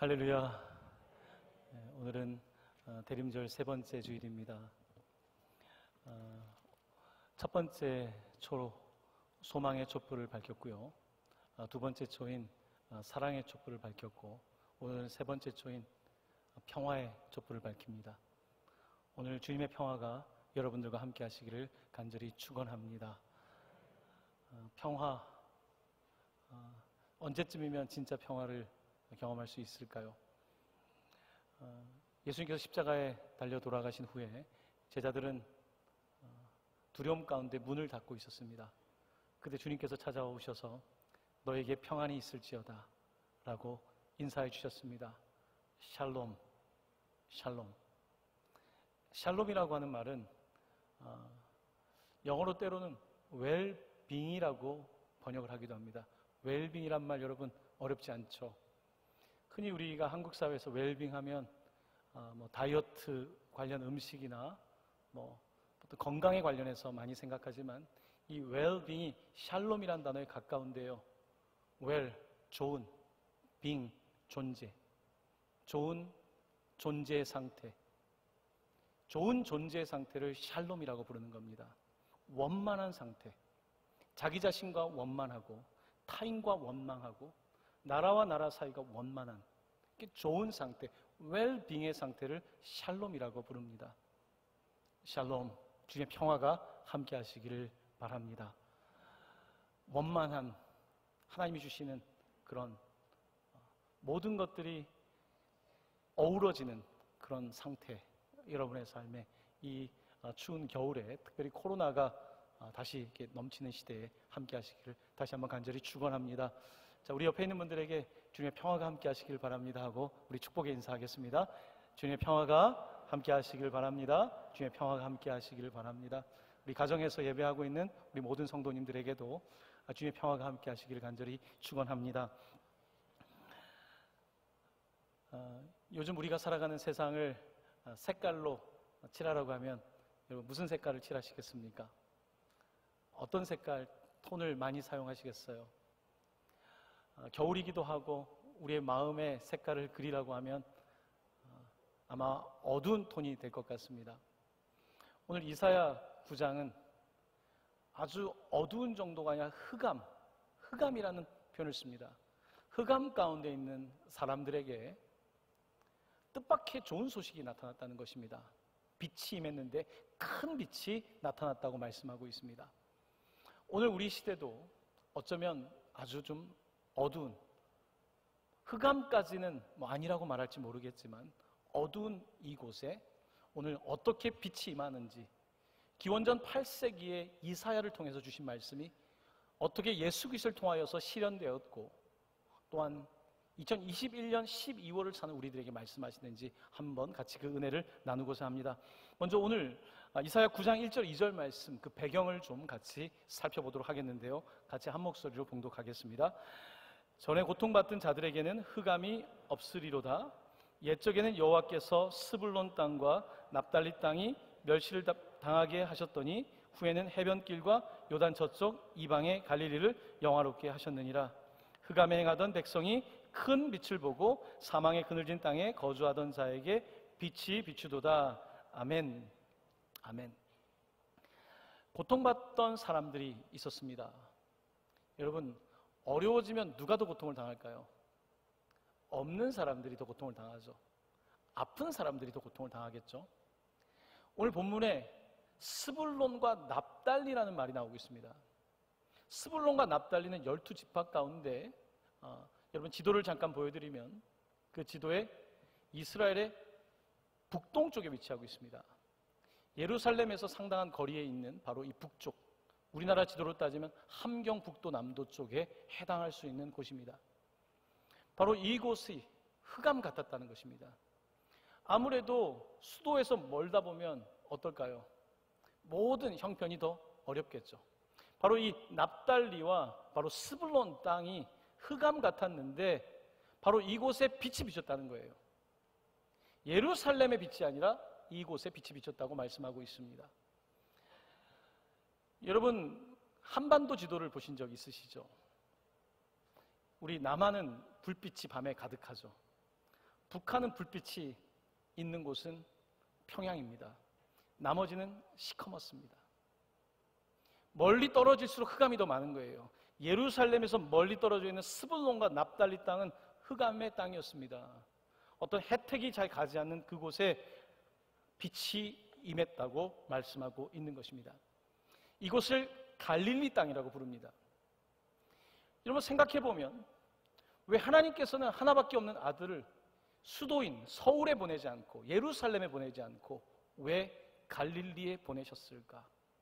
할렐루야. 오늘은 대림절 세 번째 주일입니다. 첫 번째 초로 소망의 촛불을 밝혔고요. 두 번째 초인 사랑의 촛불을 밝혔고, 오늘 세 번째 초인 평화의 촛불을 밝힙니다. 오늘 주님의 평화가 여러분들과 함께 하시기를 간절히 축원합니다. 평화, 언제쯤이면 진짜 평화를 경험할 수 있을까요? 예수님께서 십자가에 달려 돌아가신 후에 제자들은 두려움 가운데 문을 닫고 있었습니다. 그때 주님께서 찾아오셔서 너에게 평안이 있을지어다 라고 인사해 주셨습니다. 샬롬, 샬롬. 샬롬이라고 하는 말은 영어로 때로는 웰빙이라고 번역을 하기도 합니다. 웰빙이란 말 여러분 어렵지 않죠? 흔히 우리가 한국 사회에서 웰빙하면 다이어트 관련 음식이나 또 건강에 관련해서 많이 생각하지만 이 웰빙이 샬롬이라는 단어에 가까운데요. 웰, 좋은, 빙, 존재. 좋은 존재의 상태. 좋은 존재의 상태를 샬롬이라고 부르는 겁니다. 원만한 상태. 자기 자신과 원만하고 타인과 원망하고 나라와 나라 사이가 원만한 좋은 상태, 웰빙의 상태를 샬롬이라고 부릅니다. 샬롬, 주님의 평화가 함께 하시기를 바랍니다. 원만한 하나님이 주시는 그런 모든 것들이 어우러지는 그런 상태, 여러분의 삶에 이 추운 겨울에 특별히 코로나가 다시 이렇게 넘치는 시대에 함께 하시기를 다시 한번 간절히 축원합니다. 자, 우리 옆에 있는 분들에게 주님의 평화가 함께 하시길 바랍니다 하고 우리 축복의 인사하겠습니다. 주님의 평화가 함께 하시길 바랍니다. 주님의 평화가 함께 하시길 바랍니다. 우리 가정에서 예배하고 있는 우리 모든 성도님들에게도 주님의 평화가 함께 하시기를 간절히 축원합니다. 요즘 우리가 살아가는 세상을 색깔로 칠하라고 하면 여러분 무슨 색깔을 칠하시겠습니까? 어떤 색깔, 톤을 많이 사용하시겠어요? 겨울이기도 하고 우리의 마음의 색깔을 그리라고 하면 아마 어두운 톤이 될 것 같습니다. 오늘 이사야 9장은 아주 어두운 정도가 아니라 흑암이라는 표현을 씁니다. 흑암 가운데 있는 사람들에게 뜻밖의 좋은 소식이 나타났다는 것입니다. 빛이 임했는데 큰 빛이 나타났다고 말씀하고 있습니다. 오늘 우리 시대도 어쩌면 아주 좀 어두운, 흑암까지는 아니라고 말할지 모르겠지만 어두운 이곳에 오늘 어떻게 빛이 임하는지, 기원전 8세기의 이사야를 통해서 주신 말씀이 어떻게 예수 그리스도를 통하여서 실현되었고 또한 2021년 12월을 사는 우리들에게 말씀하시는지 한번 같이 그 은혜를 나누고자 합니다. 먼저 오늘 이사야 9장 1절 2절 말씀, 그 배경을 좀 같이 살펴보도록 하겠는데요, 같이 한 목소리로 봉독하겠습니다. 전에 고통받던 자들에게는 흑암이 없으리로다. 옛적에는 여호와께서 스불론 땅과 납달리 땅이 멸시를 당하게 하셨더니 후에는 해변길과 요단 저쪽 이방의 갈릴리를 영화롭게 하셨느니라. 흑암에 행하던 백성이 큰 빛을 보고 사망의 그늘진 땅에 거주하던 자에게 빛이 비추도다. 아멘. 아멘. 고통받던 사람들이 있었습니다. 여러분, 어려워지면 누가 더 고통을 당할까요? 없는 사람들이 더 고통을 당하죠. 아픈 사람들이 더 고통을 당하겠죠. 오늘 본문에 스불론과 납달리라는 말이 나오고 있습니다. 스불론과 납달리는 12지파 가운데 여러분 지도를 잠깐 보여드리면 그 지도에 이스라엘의 북동쪽에 위치하고 있습니다. 예루살렘에서 상당한 거리에 있는 바로 이 북쪽, 우리나라 지도로 따지면 함경북도 남도 쪽에 해당할 수 있는 곳입니다. 바로 이곳이 흑암 같았다는 것입니다. 아무래도 수도에서 멀다 보면 어떨까요? 모든 형편이 더 어렵겠죠. 바로 이 납달리와 바로 스불론 땅이 흑암 같았는데 바로 이곳에 빛이 비쳤다는 거예요. 예루살렘의 빛이 아니라 이곳에 빛이 비쳤다고 말씀하고 있습니다. 여러분, 한반도 지도를 보신 적 있으시죠? 우리 남한은 불빛이 밤에 가득하죠. 북한은 불빛이 있는 곳은 평양입니다. 나머지는 시커멓습니다. 멀리 떨어질수록 흑암이 더 많은 거예요. 예루살렘에서 멀리 떨어져 있는 스불론과 납달리 땅은 흑암의 땅이었습니다. 어떤 혜택이 잘 가지 않는 그곳에 빛이 임했다고 말씀하고 있는 것입니다. 이곳을 갈릴리 땅이라고 부릅니다. 여러분 생각해 보면 왜 하나님께서는 하나밖에 없는 아들을 수도인 서울에 보내지 않고 예루살렘에 보내지 않고 왜 갈릴리에 보내셨을까?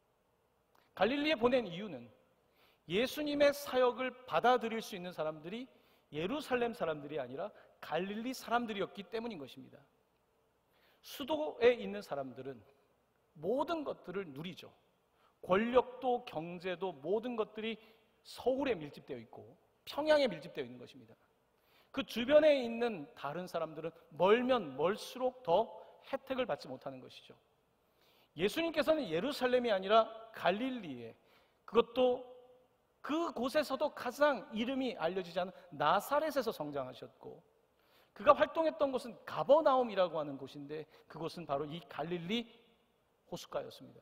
갈릴리에 보낸 이유는 예수님의 사역을 받아들일 수 있는 사람들이 예루살렘 사람들이 아니라 갈릴리 사람들이었기 때문인 것입니다. 수도에 있는 사람들은 모든 것들을 누리죠. 권력도 경제도 모든 것들이 서울에 밀집되어 있고 평양에 밀집되어 있는 것입니다. 그 주변에 있는 다른 사람들은 멀면 멀수록 더 혜택을 받지 못하는 것이죠. 예수님께서는 예루살렘이 아니라 갈릴리에, 그것도 그곳에서도 가장 이름이 알려지지 않은 나사렛에서 성장하셨고, 그가 활동했던 곳은 가버나움이라고 하는 곳인데 그곳은 바로 이 갈릴리 호숫가였습니다.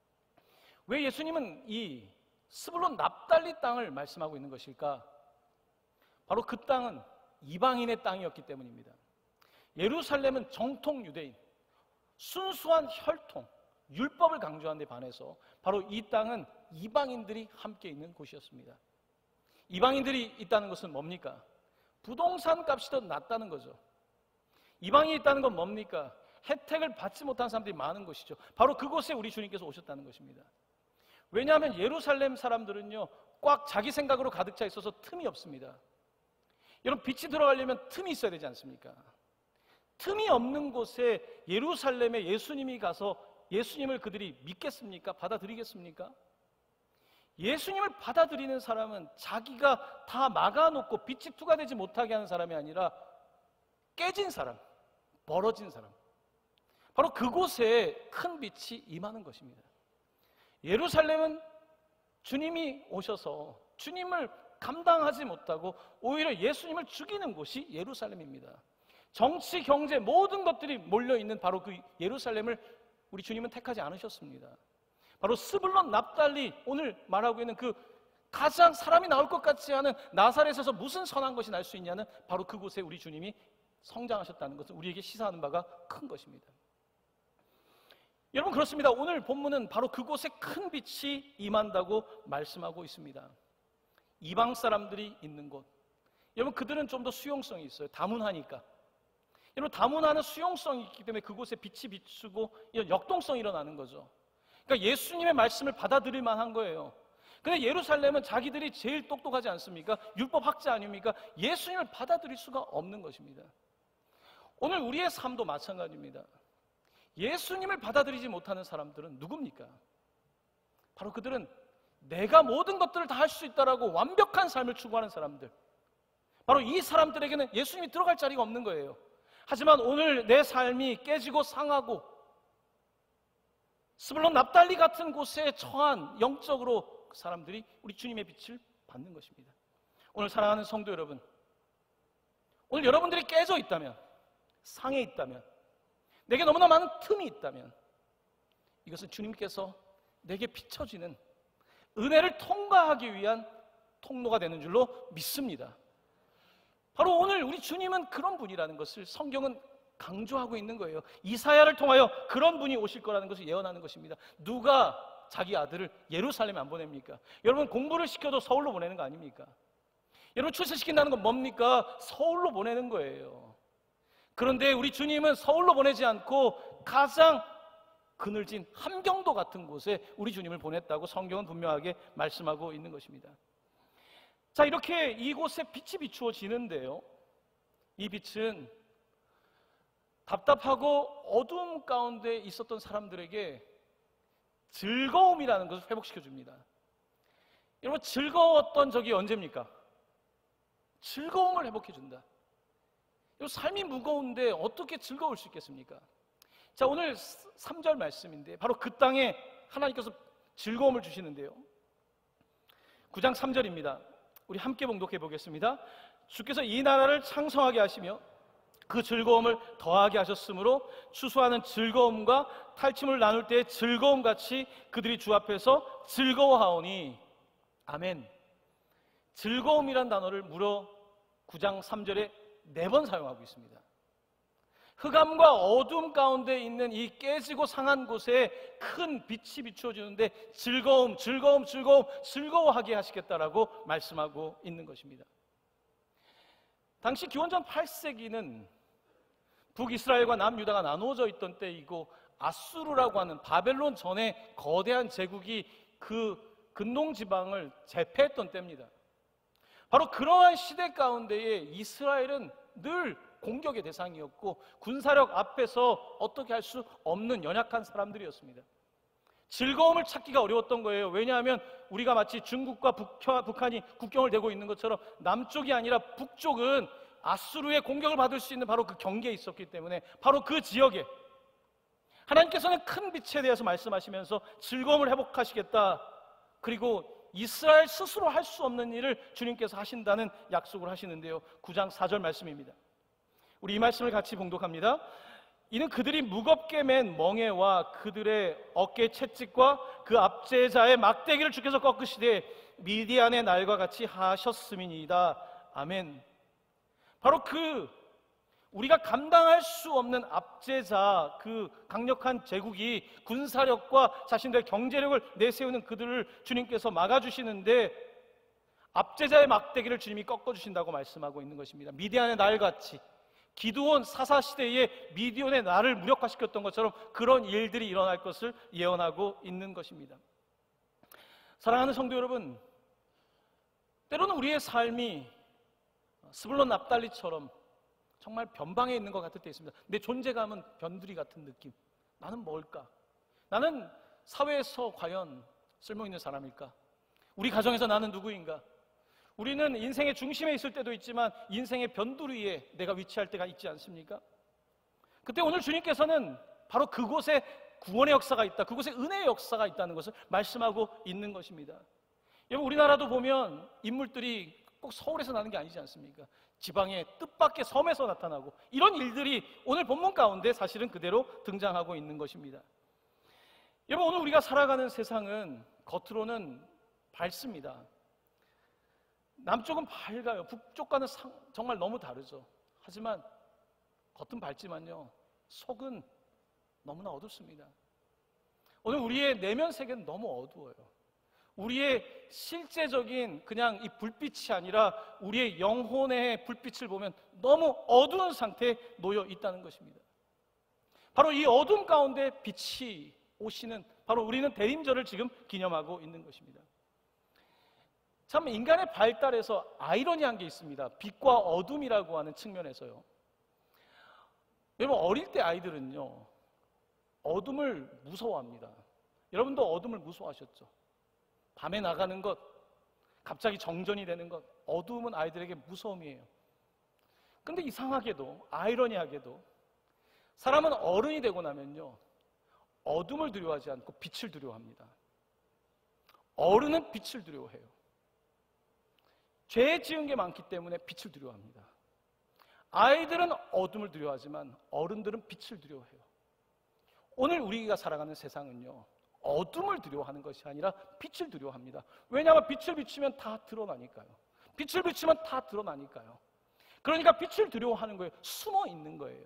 왜 예수님은 이 스불론 납달리 땅을 말씀하고 있는 것일까? 바로 그 땅은 이방인의 땅이었기 때문입니다. 예루살렘은 정통 유대인, 순수한 혈통, 율법을 강조하는 데 반해서 바로 이 땅은 이방인들이 함께 있는 곳이었습니다. 이방인들이 있다는 것은 뭡니까? 부동산 값이 더 낮다는 거죠. 이방인이 있다는 건 뭡니까? 혜택을 받지 못한 사람들이 많은 것이죠. 바로 그곳에 우리 주님께서 오셨다는 것입니다. 왜냐하면 예루살렘 사람들은요, 꽉 자기 생각으로 가득 차 있어서 틈이 없습니다. 여러분, 빛이 들어가려면 틈이 있어야 되지 않습니까? 틈이 없는 곳에 예루살렘에 예수님이 가서 예수님을 그들이 믿겠습니까? 받아들이겠습니까? 예수님을 받아들이는 사람은 자기가 다 막아놓고 빛이 투과되지 못하게 하는 사람이 아니라 깨진 사람, 벌어진 사람, 바로 그곳에 큰 빛이 임하는 것입니다. 예루살렘은 주님이 오셔서 주님을 감당하지 못하고 오히려 예수님을 죽이는 곳이 예루살렘입니다. 정치, 경제 모든 것들이 몰려있는 바로 그 예루살렘을 우리 주님은 택하지 않으셨습니다. 바로 스불론 납달리, 오늘 말하고 있는 그 가장 사람이 나올 것 같지 않은 나사렛에서 무슨 선한 것이 날 수 있냐는 바로 그곳에 우리 주님이 성장하셨다는 것은 우리에게 시사하는 바가 큰 것입니다. 여러분, 그렇습니다. 오늘 본문은 바로 그곳에 큰 빛이 임한다고 말씀하고 있습니다. 이방 사람들이 있는 곳, 여러분 그들은 좀 더 수용성이 있어요. 다문화니까. 여러분, 다문화는 수용성이 있기 때문에 그곳에 빛이 비추고 이런 역동성이 일어나는 거죠. 그러니까 예수님의 말씀을 받아들일 만한 거예요. 근데 예루살렘은 자기들이 제일 똑똑하지 않습니까? 율법학자 아닙니까? 예수님을 받아들일 수가 없는 것입니다. 오늘 우리의 삶도 마찬가지입니다. 예수님을 받아들이지 못하는 사람들은 누굽니까? 바로 그들은 내가 모든 것들을 다 할 수 있다라고 완벽한 삶을 추구하는 사람들, 바로 이 사람들에게는 예수님이 들어갈 자리가 없는 거예요. 하지만 오늘 내 삶이 깨지고 상하고 스불론 납달리 같은 곳에 처한 영적으로 그 사람들이 우리 주님의 빛을 받는 것입니다. 오늘 사랑하는 성도 여러분, 오늘 여러분들이 깨져 있다면, 상해 있다면, 내게 너무나 많은 틈이 있다면 이것은 주님께서 내게 비춰지는 은혜를 통과하기 위한 통로가 되는 줄로 믿습니다. 바로 오늘 우리 주님은 그런 분이라는 것을 성경은 강조하고 있는 거예요. 이사야를 통하여 그런 분이 오실 거라는 것을 예언하는 것입니다. 누가 자기 아들을 예루살렘에 안 보냅니까? 여러분, 공부를 시켜도 서울로 보내는 거 아닙니까? 여러분, 출세시킨다는 건 뭡니까? 서울로 보내는 거예요. 그런데 우리 주님은 서울로 보내지 않고 가장 그늘진 함경도 같은 곳에 우리 주님을 보냈다고 성경은 분명하게 말씀하고 있는 것입니다. 자, 이렇게 이곳에 빛이 비추어지는데요, 이 빛은 답답하고 어두움 가운데 있었던 사람들에게 즐거움이라는 것을 회복시켜줍니다. 여러분, 즐거웠던 적이 언제입니까? 즐거움을 회복해준다. 삶이 무거운데 어떻게 즐거울 수 있겠습니까? 자, 오늘 3절 말씀인데 바로 그 땅에 하나님께서 즐거움을 주시는데요, 9장 3절입니다. 우리 함께 봉독해 보겠습니다. 주께서 이 나라를 창성하게 하시며 그 즐거움을 더하게 하셨으므로 추수하는 즐거움과 탈취물 나눌 때의 즐거움같이 그들이 주 앞에서 즐거워하오니. 아멘. 즐거움이란 단어를 무려 9장 3절에 4번 사용하고 있습니다. 흑암과 어둠 가운데 있는 이 깨지고 상한 곳에 큰 빛이 비추어지는데 즐거워하게 하시겠다라고 말씀하고 있는 것입니다. 당시 기원전 8세기는 북이스라엘과 남유다가 나누어져 있던 때이고, 아수르라고 하는 바벨론 전에 거대한 제국이 그 근동 지방을 제패했던 때입니다. 바로 그러한 시대 가운데에 이스라엘은 늘 공격의 대상이었고 군사력 앞에서 어떻게 할 수 없는 연약한 사람들이었습니다. 즐거움을 찾기가 어려웠던 거예요. 왜냐하면 우리가 마치 중국과 북한이 국경을 대고 있는 것처럼 남쪽이 아니라 북쪽은 아수르의 공격을 받을 수 있는 바로 그 경계에 있었기 때문에 바로 그 지역에 하나님께서는 큰 빛에 대해서 말씀하시면서 즐거움을 회복하시겠다, 그리고 이스라엘 스스로 할 수 없는 일을 주님께서 하신다는 약속을 하시는데요, 9장 4절 말씀입니다. 우리 이 말씀을 같이 봉독합니다. 이는 그들이 무겁게 맨 멍에와 그들의 어깨 채찍과 그 압제자의 막대기를 주께서 꺾으시되 미디안의 날과 같이 하셨음이니이다. 아멘. 바로 그 우리가 감당할 수 없는 압제자, 그 강력한 제국이 군사력과 자신들의 경제력을 내세우는 그들을 주님께서 막아주시는데 압제자의 막대기를 주님이 꺾어주신다고 말씀하고 있는 것입니다. 미디안의 날같이, 기드온 사사시대에 미디온의 날을 무력화시켰던 것처럼 그런 일들이 일어날 것을 예언하고 있는 것입니다. 사랑하는 성도 여러분, 때로는 우리의 삶이 스불론 납달리처럼 정말 변방에 있는 것 같을 때 있습니다. 내 존재감은 변두리 같은 느낌. 나는 뭘까? 나는 사회에서 과연 쓸모있는 사람일까? 우리 가정에서 나는 누구인가? 우리는 인생의 중심에 있을 때도 있지만 인생의 변두리에 내가 위치할 때가 있지 않습니까? 그때 오늘 주님께서는 바로 그곳에 구원의 역사가 있다, 그곳에 은혜의 역사가 있다는 것을 말씀하고 있는 것입니다. 여러분, 우리나라도 보면 인물들이 꼭 서울에서 나는 게 아니지 않습니까? 지방의 뜻밖의 섬에서 나타나고 이런 일들이 오늘 본문 가운데 사실은 그대로 등장하고 있는 것입니다. 여러분, 오늘 우리가 살아가는 세상은 겉으로는 밝습니다. 남쪽은 밝아요. 북쪽과는 정말 너무 다르죠. 하지만 겉은 밝지만요, 속은 너무나 어둡습니다. 오늘 우리의 내면 세계는 너무 어두워요. 우리의 실제적인 그냥 이 불빛이 아니라 우리의 영혼의 불빛을 보면 너무 어두운 상태에 놓여 있다는 것입니다. 바로 이 어둠 가운데 빛이 오시는, 바로 우리는 대림절을 지금 기념하고 있는 것입니다. 참 인간의 발달에서 아이러니한 게 있습니다. 빛과 어둠이라고 하는 측면에서요. 여러분, 어릴 때 아이들은요, 어둠을 무서워합니다. 여러분도 어둠을 무서워하셨죠? 밤에 나가는 것, 갑자기 정전이 되는 것, 어두움은 아이들에게 무서움이에요. 근데 이상하게도, 아이러니하게도 사람은 어른이 되고 나면요, 어둠을 두려워하지 않고 빛을 두려워합니다. 어른은 빛을 두려워해요. 죄 지은 게 많기 때문에 빛을 두려워합니다. 아이들은 어둠을 두려워하지만 어른들은 빛을 두려워해요. 오늘 우리가 살아가는 세상은요, 어둠을 두려워하는 것이 아니라 빛을 두려워합니다. 왜냐하면 빛을 비추면 다 드러나니까요. 빛을 비추면 다 드러나니까요. 그러니까 빛을 두려워하는 거예요. 숨어 있는 거예요.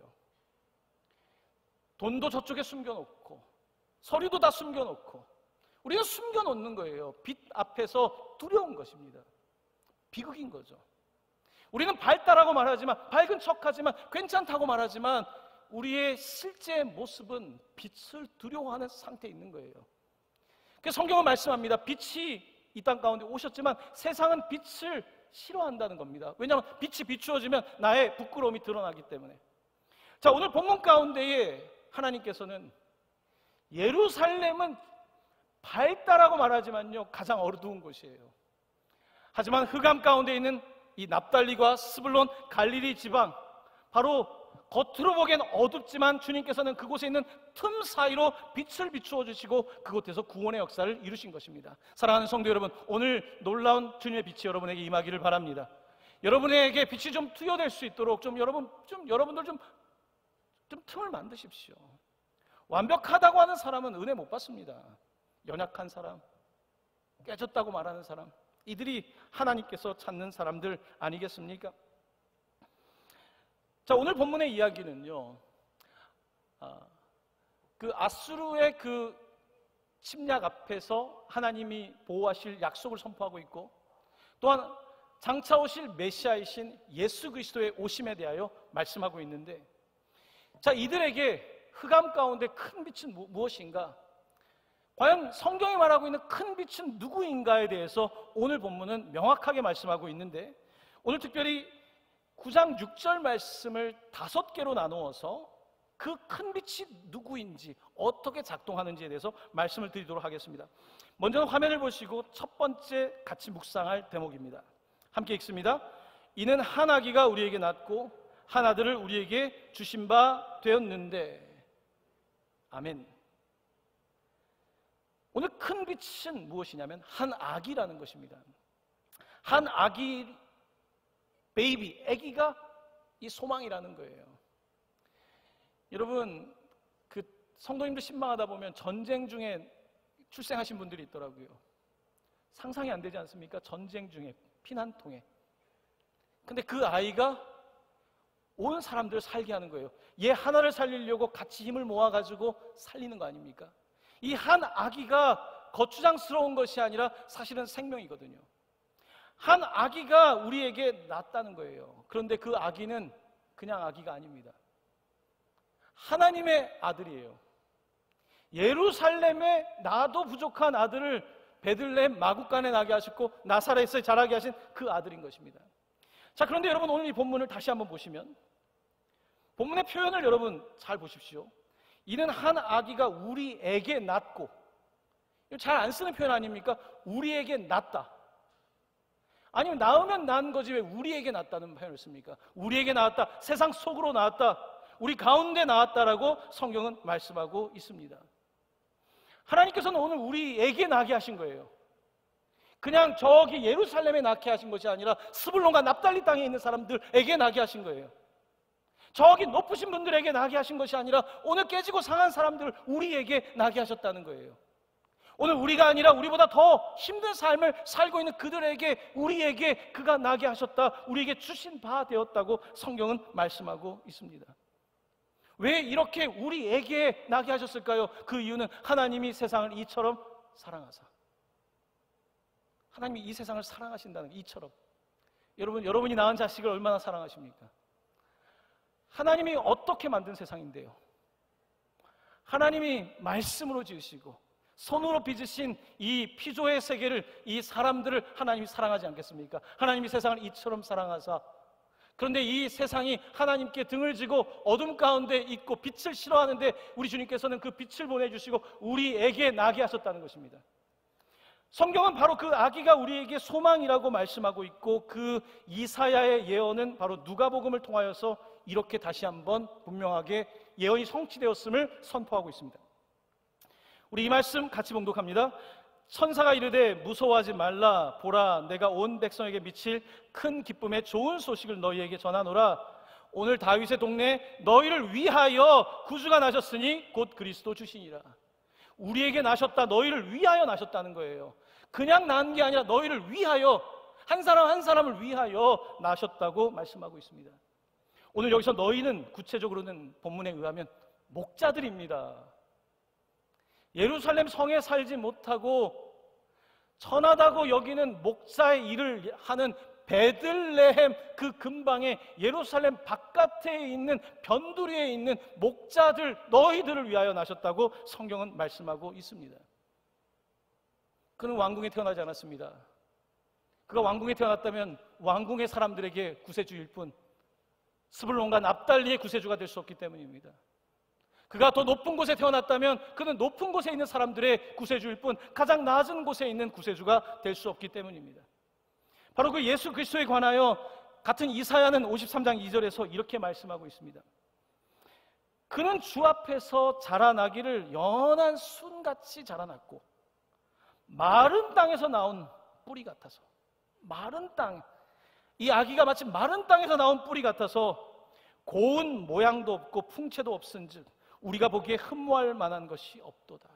돈도 저쪽에 숨겨놓고 서류도 다 숨겨놓고 우리는 숨겨놓는 거예요. 빛 앞에서 두려운 것입니다. 비극인 거죠. 우리는 밝다라고 말하지만, 밝은 척하지만, 괜찮다고 말하지만 우리의 실제 모습은 빛을 두려워하는 상태에 있는 거예요. 그래서 성경은 말씀합니다. 빛이 이 땅 가운데 오셨지만 세상은 빛을 싫어한다는 겁니다. 왜냐하면 빛이 비추어지면 나의 부끄러움이 드러나기 때문에. 자, 오늘 본문 가운데에 하나님께서는 예루살렘은 밝다라고 말하지만요, 가장 어두운 곳이에요. 하지만 흑암 가운데 있는 이 납달리과 스불론, 갈릴리 지방, 바로 겉으로 보기엔 어둡지만 주님께서는 그곳에 있는 틈 사이로 빛을 비추어 주시고 그곳에서 구원의 역사를 이루신 것입니다. 사랑하는 성도 여러분, 오늘 놀라운 주님의 빛이 여러분에게 임하기를 바랍니다. 여러분에게 빛이 좀 투여될 수 있도록 여러분들 좀 틈을 만드십시오. 완벽하다고 하는 사람은 은혜 못 받습니다. 연약한 사람, 깨졌다고 말하는 사람, 이들이 하나님께서 찾는 사람들 아니겠습니까? 자, 오늘 본문의 이야기는요, 그 아수르의 그 침략 앞에서 하나님이 보호하실 약속을 선포하고 있고, 또한 장차 오실 메시아이신 예수 그리스도의 오심에 대하여 말씀하고 있는데, 자, 이들에게 흑암 가운데 큰 빛은 무엇인가? 과연 성경이 말하고 있는 큰 빛은 누구인가에 대해서 오늘 본문은 명확하게 말씀하고 있는데, 오늘 특별히 9장 6절 말씀을 5개로 나누어서 그 큰 빛이 누구인지, 어떻게 작동하는지에 대해서 말씀을 드리도록 하겠습니다. 먼저 화면을 보시고 첫 번째 같이 묵상할 대목입니다. 함께 읽습니다. 이는 한 아기가 우리에게 낳고 한 아들을 우리에게 주신 바 되었는데. 아멘. 오늘 큰 빛은 무엇이냐면 한 아기라는 것입니다. 한 아기, 베이비, 아기가 이 소망이라는 거예요. 여러분, 그 성도님들 신방하다 보면 전쟁 중에 출생하신 분들이 있더라고요. 상상이 안 되지 않습니까? 전쟁 중에, 피난통에. 근데 그 아이가 온 사람들을 살게 하는 거예요. 얘 하나를 살리려고 같이 힘을 모아가지고 살리는 거 아닙니까? 이 한 아기가 거추장스러운 것이 아니라 사실은 생명이거든요. 한 아기가 우리에게 낳았다는 거예요. 그런데 그 아기는 그냥 아기가 아닙니다. 하나님의 아들이에요. 예루살렘에 나도 부족한 아들을 베들레헴 마구간에 나게 하셨고 나사렛에 자라게 하신 그 아들인 것입니다. 자, 그런데 여러분, 오늘 이 본문을 다시 한번 보시면 본문의 표현을 여러분 잘 보십시오. 이는 한 아기가 우리에게 낳고, 잘 안 쓰는 표현 아닙니까? 우리에게 낳다. 아니면 낳으면 낳은 거지 왜 우리에게 낳았다는 표현을 씁니까? 우리에게 낳았다, 세상 속으로 낳았다, 우리 가운데 낳았다라고 성경은 말씀하고 있습니다. 하나님께서는 오늘 우리에게 낳게 하신 거예요. 그냥 저기 예루살렘에 낳게 하신 것이 아니라 스불론과 납달리 땅에 있는 사람들에게 낳게 하신 거예요. 저기 높으신 분들에게 낳게 하신 것이 아니라 오늘 깨지고 상한 사람들을 우리에게 낳게 하셨다는 거예요. 오늘 우리가 아니라 우리보다 더 힘든 삶을 살고 있는 그들에게, 우리에게 그가 낳게 하셨다, 우리에게 주신 바 되었다고 성경은 말씀하고 있습니다. 왜 이렇게 우리에게 낳게 하셨을까요? 그 이유는 하나님이 세상을 이처럼 사랑하사. 하나님이 이 세상을 사랑하신다는 게 이처럼. 여러분이 낳은 자식을 얼마나 사랑하십니까? 하나님이 어떻게 만든 세상인데요? 하나님이 말씀으로 지으시고 손으로 빚으신 이 피조의 세계를, 이 사람들을 하나님이 사랑하지 않겠습니까? 하나님이 세상을 이처럼 사랑하사. 그런데 이 세상이 하나님께 등을 지고 어둠 가운데 있고 빛을 싫어하는데 우리 주님께서는 그 빛을 보내주시고 우리에게 나게 하셨다는 것입니다. 성경은 바로 그 아기가 우리에게 소망이라고 말씀하고 있고, 그 이사야의 예언은 바로 누가복음을 통하여서 이렇게 다시 한번 분명하게 예언이 성취되었음을 선포하고 있습니다. 우리 이 말씀 같이 봉독합니다. 천사가 이르되 무서워하지 말라. 보라, 내가 온 백성에게 미칠 큰 기쁨의 좋은 소식을 너희에게 전하노라. 오늘 다윗의 동네에 너희를 위하여 구주가 나셨으니 곧 그리스도 주시니라. 우리에게 나셨다, 너희를 위하여 나셨다는 거예요. 그냥 난 게 아니라 너희를 위하여, 한 사람 한 사람을 위하여 나셨다고 말씀하고 있습니다. 오늘 여기서 너희는 구체적으로는 본문에 의하면 목자들입니다. 예루살렘 성에 살지 못하고 천하다고 여기는 목자의 일을 하는 베들레헴 그 근방에 예루살렘 바깥에 있는 변두리에 있는 목자들, 너희들을 위하여 나셨다고 성경은 말씀하고 있습니다. 그는 왕궁에 태어나지 않았습니다. 그가 왕궁에 태어났다면 왕궁의 사람들에게 구세주일 뿐, 스불론과 납달리의 구세주가 될 수 없기 때문입니다. 그가 더 높은 곳에 태어났다면 그는 높은 곳에 있는 사람들의 구세주일 뿐, 가장 낮은 곳에 있는 구세주가 될 수 없기 때문입니다. 바로 그 예수 그리스도에 관하여 같은 이사야는 53장 2절에서 이렇게 말씀하고 있습니다. 그는 주 앞에서 자라나기를 연한 순같이 자라났고 마른 땅에서 나온 뿌리 같아서. 마른 땅, 이 아기가 마치 마른 땅에서 나온 뿌리 같아서 고운 모양도 없고 풍채도 없은즉 우리가 보기에 흠모할 만한 것이 없도다.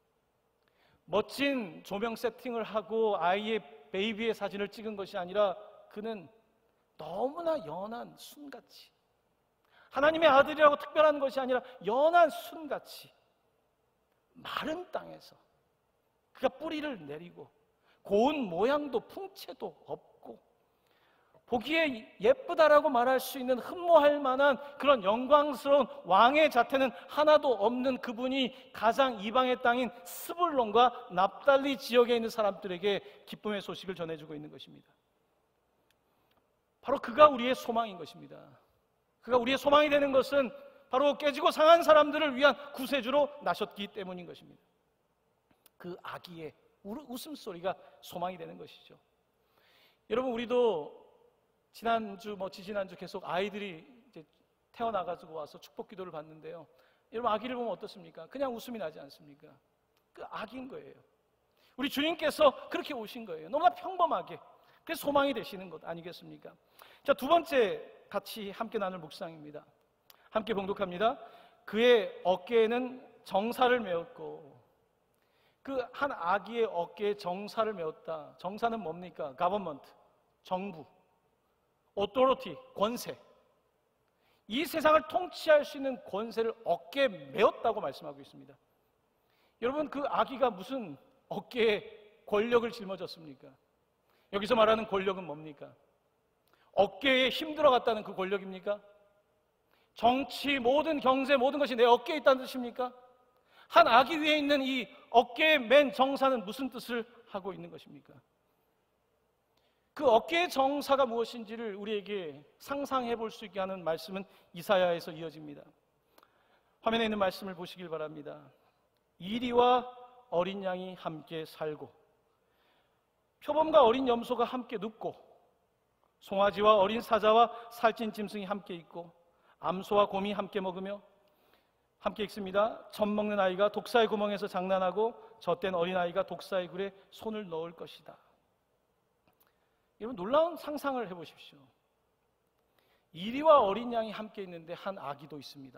멋진 조명 세팅을 하고 아이의 베이비의 사진을 찍은 것이 아니라 그는 너무나 연한 순같이, 하나님의 아들이라고 특별한 것이 아니라 연한 순같이 마른 땅에서 그가 뿌리를 내리고 고운 모양도 풍채도 없고 보기에 예쁘다라고 말할 수 있는 흠모할 만한 그런 영광스러운 왕의 자태는 하나도 없는 그분이 가장 이방의 땅인 스불론과 납달리 지역에 있는 사람들에게 기쁨의 소식을 전해주고 있는 것입니다. 바로 그가 우리의 소망인 것입니다. 그가 우리의 소망이 되는 것은 바로 깨지고 상한 사람들을 위한 구세주로 나셨기 때문인 것입니다. 그 아기의 웃음소리가 소망이 되는 것이죠. 여러분, 우리도 지난주, 지지난주 계속 아이들이 이제 태어나가지고 와서 축복 기도를 받는데요. 여러분, 아기를 보면 어떻습니까? 그냥 웃음이 나지 않습니까? 그 아기인 거예요. 우리 주님께서 그렇게 오신 거예요. 너무나 평범하게. 그래서 소망이 되시는 것 아니겠습니까? 자, 두 번째 같이 함께 나눌 묵상입니다. 함께 봉독합니다. 그의 어깨에는 정사를 메었고, 그 한 아기의 어깨에 정사를 메었다. 정사는 뭡니까? government, 정부, authority, 권세. 이 세상을 통치할 수 있는 권세를 어깨에 메었다고 말씀하고 있습니다. 여러분, 그 아기가 무슨 어깨에 권력을 짊어졌습니까? 여기서 말하는 권력은 뭡니까? 어깨에 힘 들어갔다는 그 권력입니까? 정치, 모든 경제, 모든 것이 내 어깨에 있다는 뜻입니까? 한 아기 위에 있는 이 어깨에 맨 정사는 무슨 뜻을 하고 있는 것입니까? 그 어깨의 정사가 무엇인지를 우리에게 상상해 볼 수 있게 하는 말씀은 이사야에서 이어집니다. 화면에 있는 말씀을 보시길 바랍니다. 이리와 어린 양이 함께 살고 표범과 어린 염소가 함께 눕고 송아지와 어린 사자와 살찐 짐승이 함께 있고 암소와 곰이 함께 먹으며 함께 읽습니다. 젖 먹는 아이가 독사의 구멍에서 장난하고 젖된 어린아이가 독사의 굴에 손을 넣을 것이다. 여러분, 놀라운 상상을 해보십시오. 이리와 어린 양이 함께 있는데 한 아기도 있습니다.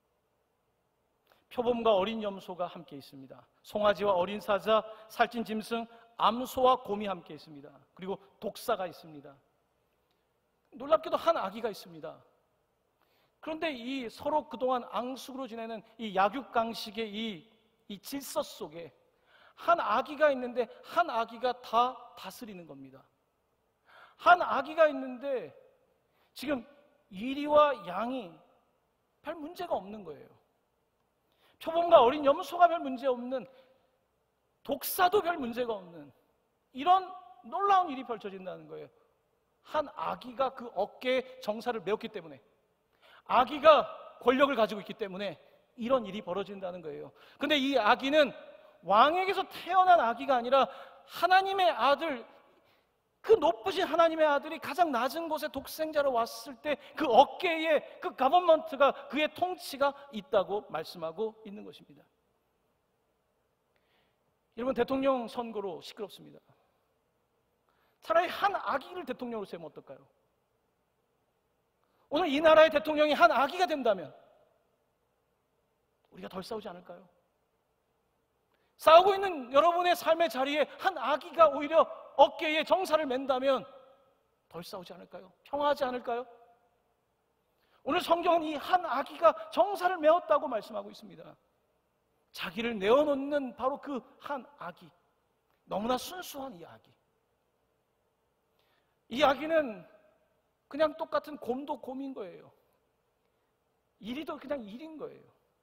표범과 어린 염소가 함께 있습니다. 송아지와 어린 사자, 살찐 짐승, 암소와 곰이 함께 있습니다. 그리고 독사가 있습니다. 놀랍게도 한 아기가 있습니다. 그런데 이 서로 그동안 앙숙으로 지내는 이 약육강식의 이 질서 속에 한 아기가 있는데 한 아기가 다 다스리는 겁니다. 한 아기가 있는데 지금 이리와 양이 별 문제가 없는 거예요. 표범과 어린 염소가 별 문제 없는, 독사도 별 문제가 없는 이런 놀라운 일이 펼쳐진다는 거예요. 한 아기가 그 어깨에 정사를 메었기 때문에, 아기가 권력을 가지고 있기 때문에 이런 일이 벌어진다는 거예요. 근데 이 아기는 왕에게서 태어난 아기가 아니라 하나님의 아들, 그 높으신 하나님의 아들이 가장 낮은 곳에 독생자로 왔을 때 그 어깨에 그 가버먼트가, 그의 통치가 있다고 말씀하고 있는 것입니다. 여러분, 대통령 선거로 시끄럽습니다. 차라리 한 아기를 대통령으로 세우면 어떨까요? 오늘 이 나라의 대통령이 한 아기가 된다면 우리가 덜 싸우지 않을까요? 싸우고 있는 여러분의 삶의 자리에 한 아기가 오히려 어깨에 정사를 맨다면 덜 싸우지 않을까요? 평화하지 않을까요? 오늘 성경은 이 한 아기가 정사를 메었다고 말씀하고 있습니다. 자기를 내어놓는 바로 그 한 아기, 너무나 순수한 이 아기. 이 아기는 그냥 똑같은 곰도 곰인 거예요. 이리도 그냥 일인 거예요.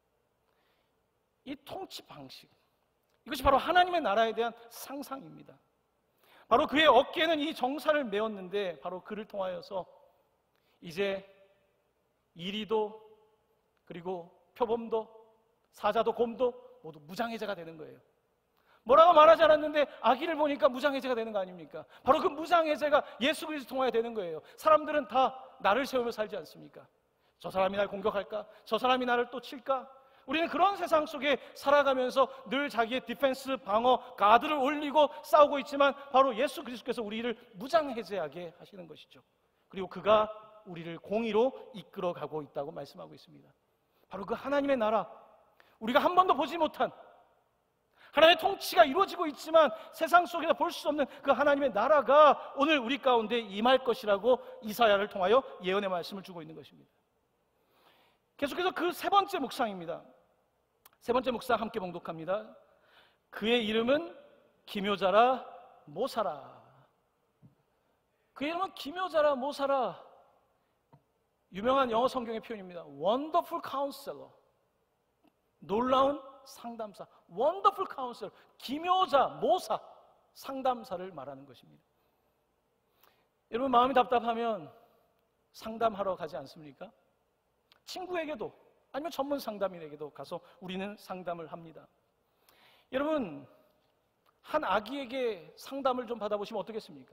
이 통치 방식, 이것이 바로 하나님의 나라에 대한 상상입니다. 바로 그의 어깨에는 이 정사를 메었는데 바로 그를 통하여서 이제 이리도, 그리고 표범도, 사자도, 곰도 모두 무장해제가 되는 거예요. 뭐라고 말하지 않았는데 아기를 보니까 무장해제가 되는 거 아닙니까? 바로 그 무장해제가 예수 그리스도 통하여 되는 거예요. 사람들은 다 나를 세우며 살지 않습니까? 저 사람이 날 공격할까? 저 사람이 나를 또 칠까? 우리는 그런 세상 속에 살아가면서 늘 자기의 디펜스, 방어, 가드를 올리고 싸우고 있지만 바로 예수 그리스도께서 우리를 무장해제하게 하시는 것이죠. 그리고 그가 우리를 공의로 이끌어가고 있다고 말씀하고 있습니다. 바로 그 하나님의 나라, 우리가 한 번도 보지 못한 하나님의 통치가 이루어지고 있지만 세상 속에서 볼 수 없는 그 하나님의 나라가 오늘 우리 가운데 임할 것이라고 이사야를 통하여 예언의 말씀을 주고 있는 것입니다. 계속해서 그 세 번째 묵상입니다. 세 번째 묵상 함께 봉독합니다. 그의 이름은 기묘자라 모사라. 그의 이름은 기묘자라 모사라. 유명한 영어 성경의 표현입니다. Wonderful Counselor, 놀라운 상담사. Wonderful Counselor, 기묘자, 모사, 상담사를 말하는 것입니다. 여러분 마음이 답답하면 상담하러 가지 않습니까? 친구에게도 아니면 전문 상담인에게도 가서 우리는 상담을 합니다. 여러분 한 아기에게 상담을 좀 받아보시면 어떻겠습니까?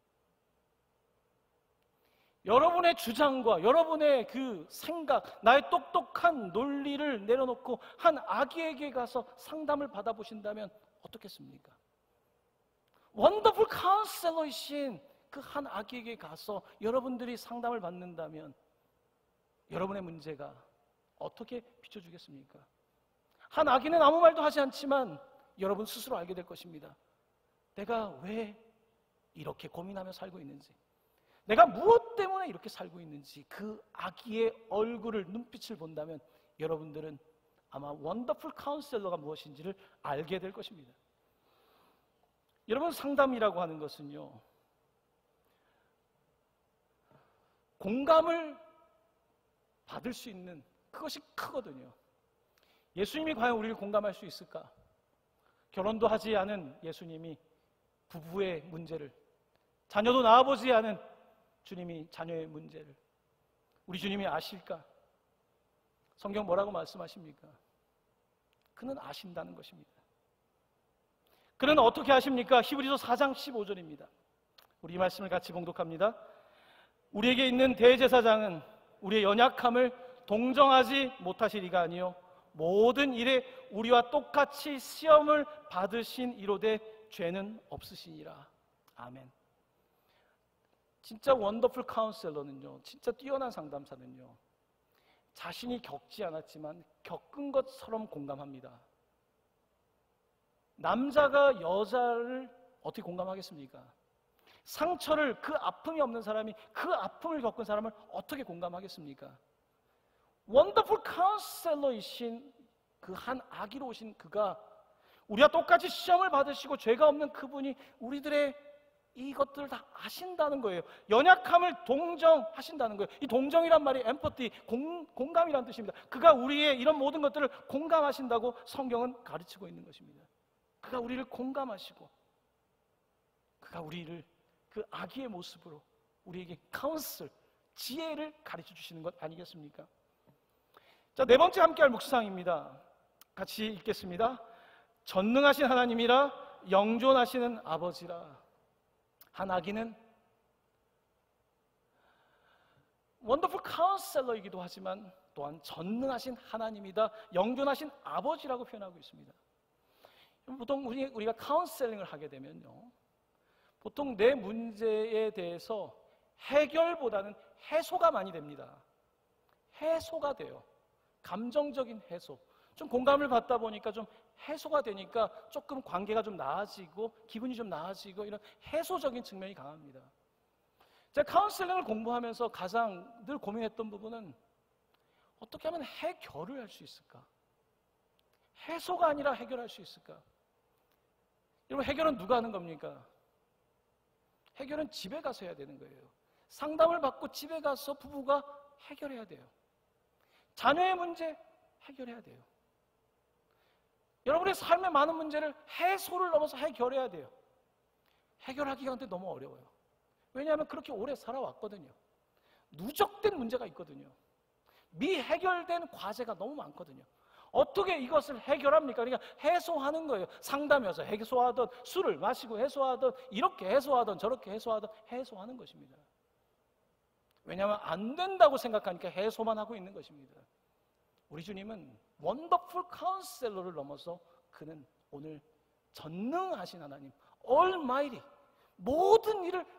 여러분의 주장과 여러분의 그 생각, 나의 똑똑한 논리를 내려놓고 한 아기에게 가서 상담을 받아보신다면 어떻겠습니까? 원더풀 카운셀러이신 그 한 아기에게 가서 여러분들이 상담을 받는다면 여러분의 문제가 어떻게 비춰주겠습니까? 한 아기는 아무 말도 하지 않지만 여러분 스스로 알게 될 것입니다. 내가 왜 이렇게 고민하며 살고 있는지, 내가 무엇 때문에 이렇게 살고 있는지 그 아기의 얼굴을, 눈빛을 본다면 여러분들은 아마 원더풀 카운셀러가 무엇인지를 알게 될 것입니다. 여러분 상담이라고 하는 것은요, 공감을 받을 수 있는 그것이 크거든요. 예수님이 과연 우리를 공감할 수 있을까? 결혼도 하지 않은 예수님이 부부의 문제를, 자녀도 낳아보지 않은 주님이 자녀의 문제를 우리 주님이 아실까? 성경 뭐라고 말씀하십니까? 그는 아신다는 것입니다. 그는 어떻게 아십니까? 히브리서 4장 15절입니다. 우리 이 말씀을 같이 봉독합니다. 우리에게 있는 대제사장은 우리의 연약함을 동정하지 못하시리가 아니요 모든 일에 우리와 똑같이 시험을 받으신 이로되 죄는 없으시니라. 아멘. 진짜 원더풀 카운셀러는요, 진짜 뛰어난 상담사는요, 자신이 겪지 않았지만 겪은 것처럼 공감합니다. 남자가 여자를 어떻게 공감하겠습니까? 상처를, 그 아픔이 없는 사람이 그 아픔을 겪은 사람을 어떻게 공감하겠습니까? 원더풀 카운셀러이신 그 한 아기로 오신 그가 우리와 똑같이 시험을 받으시고 죄가 없는 그분이 우리들의 이것들을 다 아신다는 거예요. 연약함을 동정하신다는 거예요. 이 동정이란 말이 엠퍼티, 공감이란 뜻입니다. 그가 우리의 이런 모든 것들을 공감하신다고 성경은 가르치고 있는 것입니다. 그가 우리를 공감하시고 그가 우리를 그 아기의 모습으로 우리에게 카운슬, 지혜를 가르쳐 주시는 것 아니겠습니까? 자, 네 번째 함께할 묵상입니다. 같이 읽겠습니다. 전능하신 하나님이라 영존하시는 아버지라. 한 아기는 원더풀 카운셀러이기도 하지만 또한 전능하신 하나님이다, 영존하신 아버지라고 표현하고 있습니다. 보통 우리가 카운셀링을 하게 되면요, 보통 내 문제에 대해서 해결보다는 해소가 많이 됩니다. 해소가 돼요. 감정적인 해소. 좀 공감을 받다 보니까 좀 해소가 되니까 조금 관계가 좀 나아지고 기분이 좀 나아지고 이런 해소적인 측면이 강합니다. 제가 카운셀링을 공부하면서 가장 늘 고민했던 부분은 어떻게 하면 해결을 할 수 있을까? 해소가 아니라 해결할 수 있을까? 여러분, 해결은 누가 하는 겁니까? 해결은 집에 가서 해야 되는 거예요. 상담을 받고 집에 가서 부부가 해결해야 돼요. 자녀의 문제 해결해야 돼요. 여러분의 삶의 많은 문제를 해소를 넘어서 해결해야 돼요. 해결하기가 근데 너무 어려워요. 왜냐하면 그렇게 오래 살아왔거든요. 누적된 문제가 있거든요. 미해결된 과제가 너무 많거든요. 어떻게 이것을 해결합니까? 그러니까 해소하는 거예요. 상담에서 해소하던, 술을 마시고 해소하던, 이렇게 해소하던, 저렇게 해소하던, 해소하는 것입니다. 왜냐하면 안 된다고 생각하니까 해소만 하고 있는 것입니다. 우리 주님은 원더풀 카운셀러를 넘어서 그는 오늘 전능하신 하나님, Almighty, 모든 일을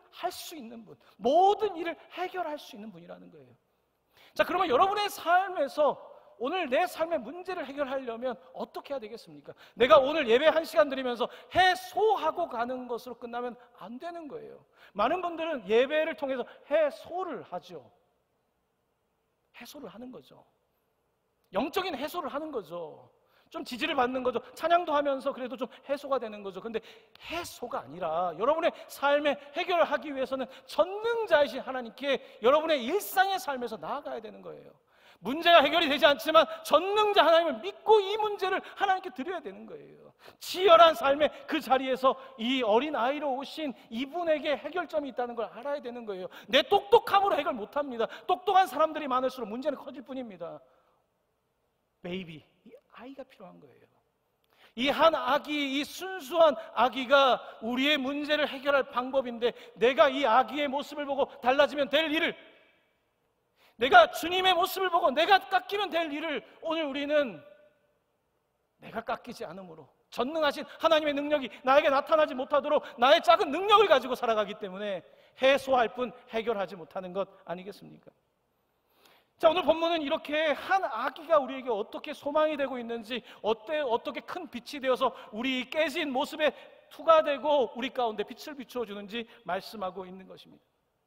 할 수 있는 분, 모든 일을 해결할 수 있는 분이라는 거예요. 자, 그러면 여러분의 삶에서 오늘 내 삶의 문제를 해결하려면 어떻게 해야 되겠습니까? 내가 오늘 예배 1시간 드리면서 해소하고 가는 것으로 끝나면 안 되는 거예요. 많은 분들은 예배를 통해서 해소를 하죠. 해소를 하는 거죠. 영적인 해소를 하는 거죠. 좀 지지를 받는 거죠. 찬양도 하면서 그래도 좀 해소가 되는 거죠. 근데 해소가 아니라 여러분의 삶에 해결을 하기 위해서는 전능자이신 하나님께 여러분의 일상의 삶에서 나아가야 되는 거예요. 문제가 해결이 되지 않지만 전능자 하나님을 믿고 이 문제를 하나님께 드려야 되는 거예요. 치열한 삶의 그 자리에서 이 어린 아이로 오신 이분에게 해결점이 있다는 걸 알아야 되는 거예요. 내 똑똑함으로 해결 못합니다. 똑똑한 사람들이 많을수록 문제는 커질 뿐입니다. 베이비, 이 아이가 필요한 거예요. 이 한 아기, 이 순수한 아기가 우리의 문제를 해결할 방법인데, 내가 이 아기의 모습을 보고 달라지면 될 일을, 내가 주님의 모습을 보고 내가 깎이면 될 일을 오늘 우리는 내가 깎이지 않으므로 전능하신 하나님의 능력이 나에게 나타나지 못하도록 나의 작은 능력을 가지고 살아가기 때문에 해소할 뿐 해결하지 못하는 것 아니겠습니까? 자, 오늘 본문은 이렇게 한 아기가 우리에게 어떻게 소망이 되고 있는지, 어떻게 큰 빛이 되어서 우리 깨진 모습에 투과되고 우리 가운데 빛을 비추어 주는지 말씀하고 있는 것입니다.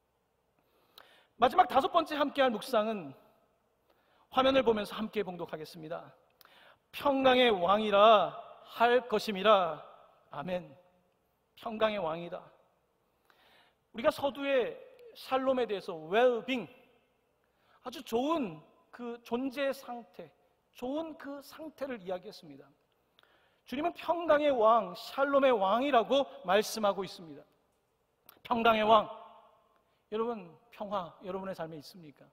마지막 5번째 함께할 묵상은 화면을 보면서 함께 봉독하겠습니다. 평강의 왕이라 할 것임이라. 아멘. 평강의 왕이다. 우리가 서두에 샬롬에 대해서 웰빙, 아주 좋은 그 존재의 상태, 좋은 그 상태를 이야기했습니다. 주님은 평강의 왕, 샬롬의 왕이라고 말씀하고 있습니다. 평강의 왕, 여러분 평화 여러분의 삶에 있습니까?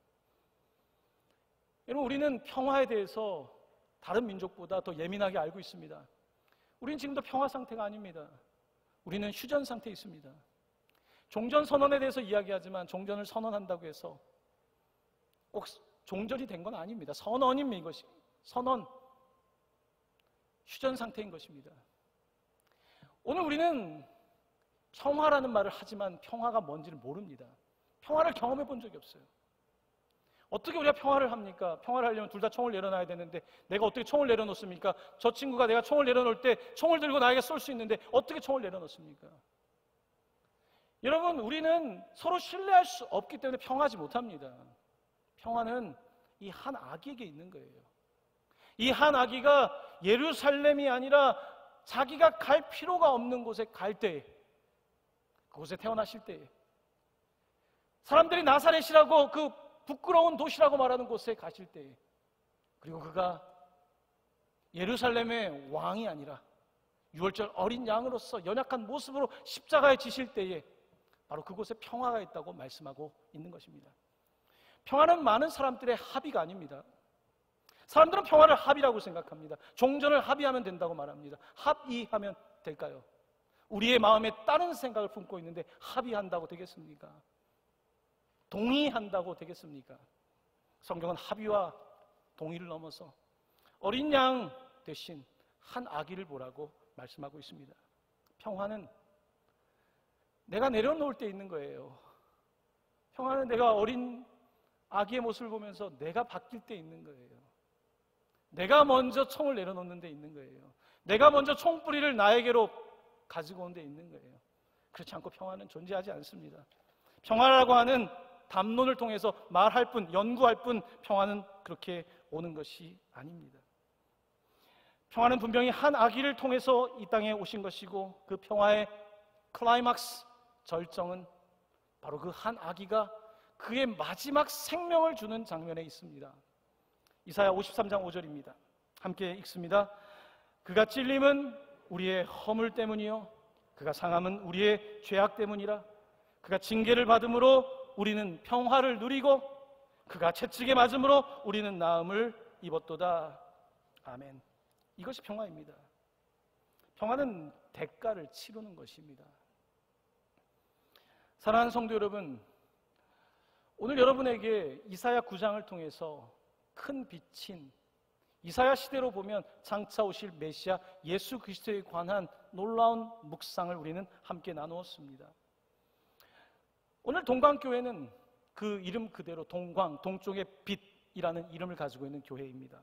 여러분, 우리는 평화에 대해서 다른 민족보다 더 예민하게 알고 있습니다. 우리는 지금도 평화 상태가 아닙니다. 우리는 휴전 상태에 있습니다. 종전 선언에 대해서 이야기하지만 종전을 선언한다고 해서 꼭 종전이 된 건 아닙니다. 선언입니다. 이것이 선언, 휴전 상태인 것입니다. 오늘 우리는 평화라는 말을 하지만 평화가 뭔지를 모릅니다. 평화를 경험해 본 적이 없어요. 어떻게 우리가 평화를 합니까? 평화를 하려면 둘 다 총을 내려놔야 되는데 내가 어떻게 총을 내려놓습니까? 저 친구가 내가 총을 내려놓을 때 총을 들고 나에게 쏠 수 있는데 어떻게 총을 내려놓습니까? 여러분, 우리는 서로 신뢰할 수 없기 때문에 평화하지 못합니다. 평화는 이 한 아기에게 있는 거예요. 이 한 아기가 예루살렘이 아니라 자기가 갈 필요가 없는 곳에 갈 때에, 그곳에 태어나실 때에, 사람들이 나사렛이라고 그 부끄러운 도시라고 말하는 곳에 가실 때에, 그리고 그가 예루살렘의 왕이 아니라 유월절 어린 양으로서 연약한 모습으로 십자가에 지실 때에 바로 그곳에 평화가 있다고 말씀하고 있는 것입니다. 평화는 많은 사람들의 합의가 아닙니다. 사람들은 평화를 합의라고 생각합니다. 종전을 합의하면 된다고 말합니다. 합의하면 될까요? 우리의 마음에 다른 생각을 품고 있는데 합의한다고 되겠습니까? 동의한다고 되겠습니까? 성경은 합의와 동의를 넘어서 어린 양 대신 한 아기를 보라고 말씀하고 있습니다. 평화는 내가 내려놓을 때 있는 거예요. 평화는 내가 어린 아기의 모습을 보면서 내가 바뀔 때 있는 거예요. 내가 먼저 총을 내려놓는 데 있는 거예요. 내가 먼저 총뿌리를 나에게로 가지고 온 데 있는 거예요. 그렇지 않고 평화는 존재하지 않습니다. 평화라고 하는 담론을 통해서 말할 뿐, 연구할 뿐 평화는 그렇게 오는 것이 아닙니다. 평화는 분명히 한 아기를 통해서 이 땅에 오신 것이고, 그 평화의 클라이막스, 절정은 바로 그 한 아기가 그의 마지막 생명을 주는 장면에 있습니다. 이사야 53장 5절입니다. 함께 읽습니다. 그가 찔림은 우리의 허물 때문이요 그가 상함은 우리의 죄악 때문이라. 그가 징계를 받음으로 우리는 평화를 누리고 그가 채찍에 맞음으로 우리는 나음을 입었도다. 아멘. 이것이 평화입니다. 평화는 대가를 치르는 것입니다. 사랑하는 성도 여러분, 오늘 여러분에게 이사야 9장을 통해서 큰 빛인 이사야 시대로 보면 장차 오실 메시아 예수 그리스도에 관한 놀라운 묵상을 우리는 함께 나누었습니다. 오늘 동광교회는 그 이름 그대로 동광, 동쪽의 빛이라는 이름을 가지고 있는 교회입니다.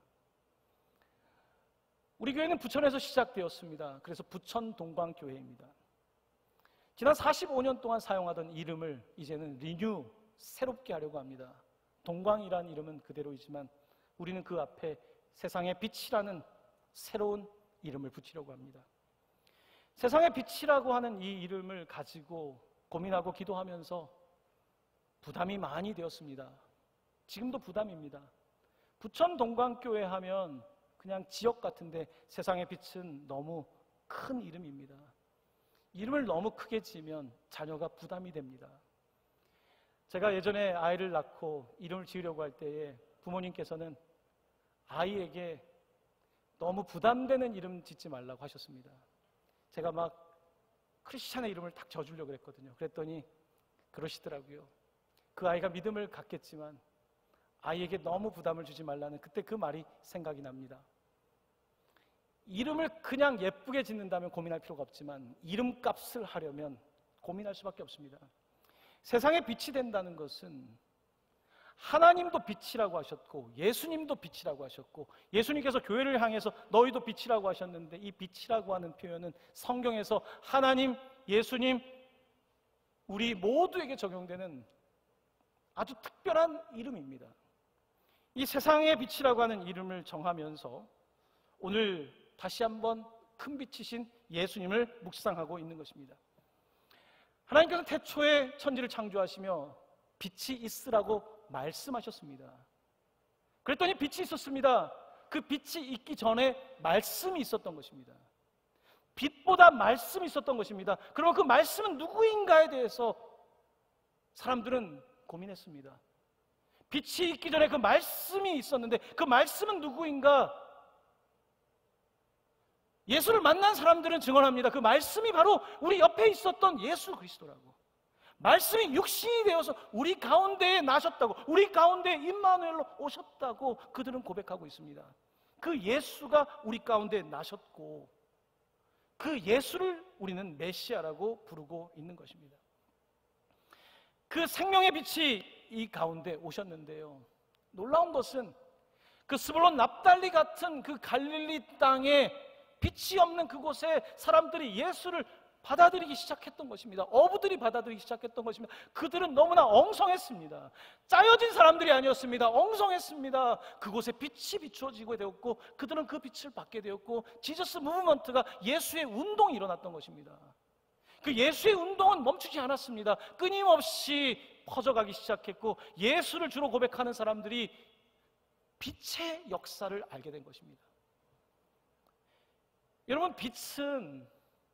우리 교회는 부천에서 시작되었습니다. 그래서 부천 동광교회입니다. 지난 45년 동안 사용하던 이름을 이제는 리뉴, 새롭게 하려고 합니다. 동광이라는 이름은 그대로이지만 우리는 그 앞에 세상의 빛이라는 새로운 이름을 붙이려고 합니다. 세상의 빛이라고 하는 이 이름을 가지고 고민하고 기도하면서 부담이 많이 되었습니다. 지금도 부담입니다. 부천 동광교회 하면 그냥 지역 같은데 세상의 빛은 너무 큰 이름입니다. 이름을 너무 크게 지으면 자녀가 부담이 됩니다. 제가 예전에 아이를 낳고 이름을 지으려고 할 때에 부모님께서는 아이에게 너무 부담되는 이름 짓지 말라고 하셨습니다. 제가 막 크리스찬의 이름을 딱 져주려고 했거든요. 그랬더니 그러시더라고요. 그 아이가 믿음을 갖겠지만 아이에게 너무 부담을 주지 말라는 그때 그 말이 생각이 납니다. 이름을 그냥 예쁘게 짓는다면 고민할 필요가 없지만 이름값을 하려면 고민할 수밖에 없습니다. 세상에 빛이 된다는 것은 하나님도 빛이라고 하셨고 예수님도 빛이라고 하셨고 예수님께서 교회를 향해서 너희도 빛이라고 하셨는데 이 빛이라고 하는 표현은 성경에서 하나님, 예수님, 우리 모두에게 적용되는 아주 특별한 이름입니다. 이 세상의 빛이라고 하는 이름을 정하면서 오늘 다시 한번 큰 빛이신 예수님을 묵상하고 있는 것입니다. 하나님께서 태초에 천지를 창조하시며 빛이 있으라고 말씀하셨습니다. 그랬더니 빛이 있었습니다. 그 빛이 있기 전에 말씀이 있었던 것입니다. 빛보다 말씀이 있었던 것입니다. 그러면 그 말씀은 누구인가에 대해서 사람들은 고민했습니다. 빛이 있기 전에 그 말씀이 있었는데 그 말씀은 누구인가? 예수를 만난 사람들은 증언합니다. 그 말씀이 바로 우리 옆에 있었던 예수 그리스도라고. 말씀이 육신이 되어서 우리 가운데에 나셨다고, 우리 가운데에 임마누엘로 오셨다고 그들은 고백하고 있습니다. 그 예수가 우리 가운데에 나셨고 그 예수를 우리는 메시아라고 부르고 있는 것입니다. 그 생명의 빛이 이 가운데 오셨는데요, 놀라운 것은 그 스불론 납달리 같은 그 갈릴리 땅에 빛이 없는 그곳에 사람들이 예수를 받아들이기 시작했던 것입니다. 어부들이 받아들이기 시작했던 것입니다. 그들은 너무나 엉성했습니다. 짜여진 사람들이 아니었습니다. 엉성했습니다. 그곳에 빛이 비추어지게 되었고 그들은 그 빛을 받게 되었고 지저스 무브먼트가 예수의 운동이 일어났던 것입니다. 그 예수의 운동은 멈추지 않았습니다. 끊임없이 퍼져가기 시작했고 예수를 주로 고백하는 사람들이 빛의 역사를 알게 된 것입니다. 여러분, 빛은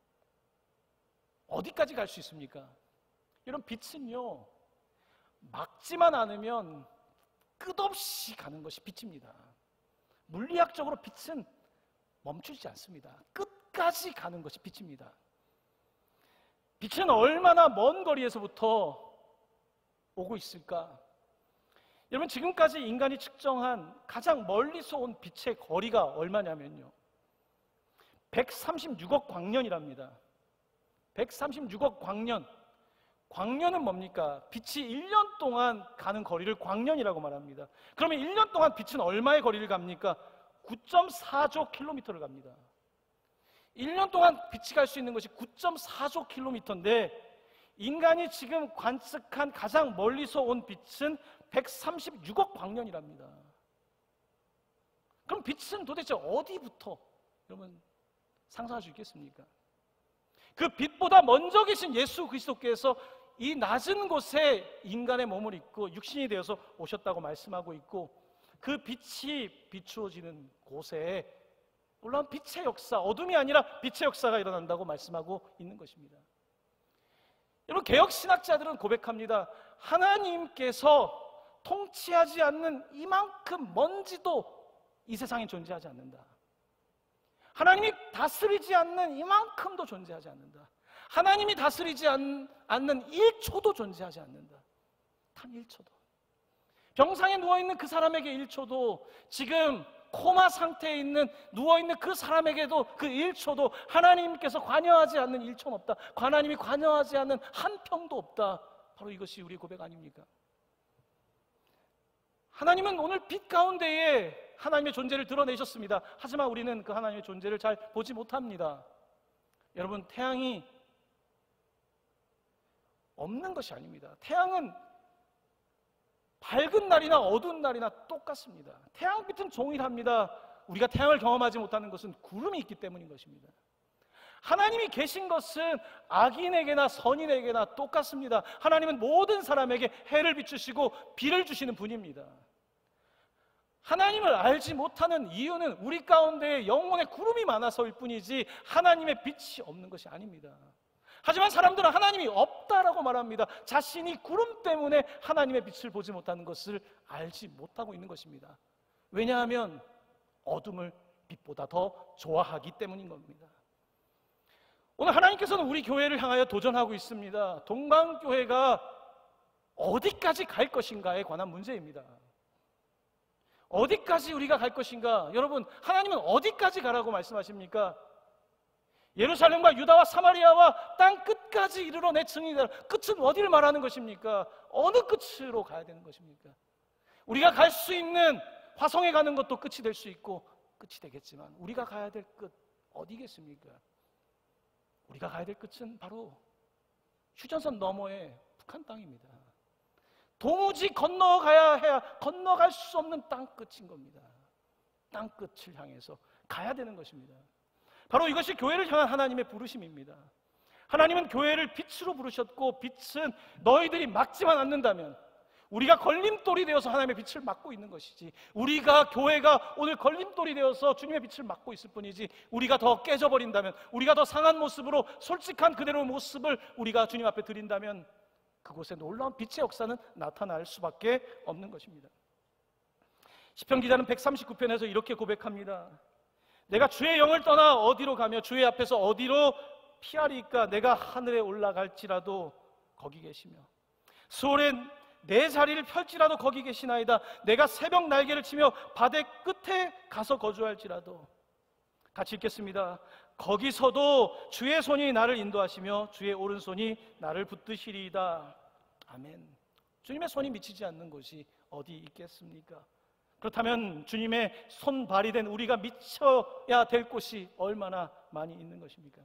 어디까지 갈 수 있습니까? 여러분, 빛은요 막지만 않으면 끝없이 가는 것이 빛입니다. 물리학적으로 빛은 멈추지 않습니다. 끝까지 가는 것이 빛입니다. 빛은 얼마나 먼 거리에서부터 오고 있을까? 여러분, 지금까지 인간이 측정한 가장 멀리서 온 빛의 거리가 얼마냐면요 136억 광년이랍니다. 136억 광년. 광년은 뭡니까? 빛이 1년 동안 가는 거리를 광년이라고 말합니다. 그러면 1년 동안 빛은 얼마의 거리를 갑니까? 9.4조 킬로미터를 갑니다. 1년 동안 빛이 갈 수 있는 것이 9.4조 킬로미터인데 인간이 지금 관측한 가장 멀리서 온 빛은 136억 광년이랍니다. 그럼 빛은 도대체 어디부터 여러분 상상할 수 있겠습니까? 그 빛보다 먼저 계신 예수 그리스도께서 이 낮은 곳에 인간의 몸을 입고 육신이 되어서 오셨다고 말씀하고 있고 그 빛이 비추어지는 곳에 놀라운 빛의 역사, 어둠이 아니라 빛의 역사가 일어난다고 말씀하고 있는 것입니다. 여러분, 개혁신학자들은 고백합니다. 하나님께서 통치하지 않는 이만큼 먼지도 이 세상에 존재하지 않는다. 하나님이 다스리지 않는 이만큼도 존재하지 않는다. 하나님이 다스리지 않는 1초도 존재하지 않는다. 단 1초도. 병상에 누워있는 그 사람에게 1초도, 지금 코마 상태에 있는 누워있는 그 사람에게도 그 1초도 하나님께서 관여하지 않는 1초는 없다. 하나님이 관여하지 않는 한 평도 없다. 바로 이것이 우리의 고백 아닙니까? 하나님은 오늘 빛 가운데에 하나님의 존재를 드러내셨습니다. 하지만 우리는 그 하나님의 존재를 잘 보지 못합니다. 여러분, 태양이 없는 것이 아닙니다. 태양은 밝은 날이나 어두운 날이나 똑같습니다. 태양빛은 동일합니다. 우리가 태양을 경험하지 못하는 것은 구름이 있기 때문인 것입니다. 하나님이 계신 것은 악인에게나 선인에게나 똑같습니다. 하나님은 모든 사람에게 해를 비추시고 비를 주시는 분입니다. 하나님을 알지 못하는 이유는 우리 가운데 영혼의 구름이 많아서일 뿐이지 하나님의 빛이 없는 것이 아닙니다. 하지만 사람들은 하나님이 없다라고 말합니다. 자신이 구름 때문에 하나님의 빛을 보지 못하는 것을 알지 못하고 있는 것입니다. 왜냐하면 어둠을 빛보다 더 좋아하기 때문인 겁니다. 오늘 하나님께서는 우리 교회를 향하여 도전하고 있습니다. 동방교회가 어디까지 갈 것인가에 관한 문제입니다. 어디까지 우리가 갈 것인가? 여러분, 하나님은 어디까지 가라고 말씀하십니까? 예루살렘과 유다와 사마리아와 땅 끝까지 이르러 내 증인이다. 끝은 어디를 말하는 것입니까? 어느 끝으로 가야 되는 것입니까? 우리가 갈 수 있는 화성에 가는 것도 끝이 될 수 있고 끝이 되겠지만 우리가 가야 될 끝 어디겠습니까? 우리가 가야 될 끝은 바로 휴전선 너머의 북한 땅입니다. 도무지 건너갈 수 없는 땅 끝인 겁니다. 땅 끝을 향해서 가야 되는 것입니다. 바로 이것이 교회를 향한 하나님의 부르심입니다. 하나님은 교회를 빛으로 부르셨고, 빛은 너희들이 막지만 않는다면, 우리가 걸림돌이 되어서 하나님의 빛을 막고 있는 것이지, 우리가 교회가 오늘 걸림돌이 되어서 주님의 빛을 막고 있을 뿐이지, 우리가 더 깨져버린다면, 우리가 더 상한 모습으로 솔직한 그대로의 모습을 우리가 주님 앞에 드린다면 그곳에 놀라운 빛의 역사는 나타날 수밖에 없는 것입니다. 시편 기자는 139편에서 이렇게 고백합니다. 내가 주의 영을 떠나 어디로 가며 주의 앞에서 어디로 피하리까? 내가 하늘에 올라갈지라도 거기 계시며 수월에 내 자리를 펼지라도 거기 계시나이다. 내가 새벽 날개를 치며 바다 끝에 가서 거주할지라도. 같이 읽겠습니다. 거기서도 주의 손이 나를 인도하시며 주의 오른손이 나를 붙드시리이다. 아멘. 주님의 손이 미치지 않는 곳이 어디 있겠습니까? 그렇다면 주님의 손발이 된 우리가 미쳐야 될 곳이 얼마나 많이 있는 것입니까?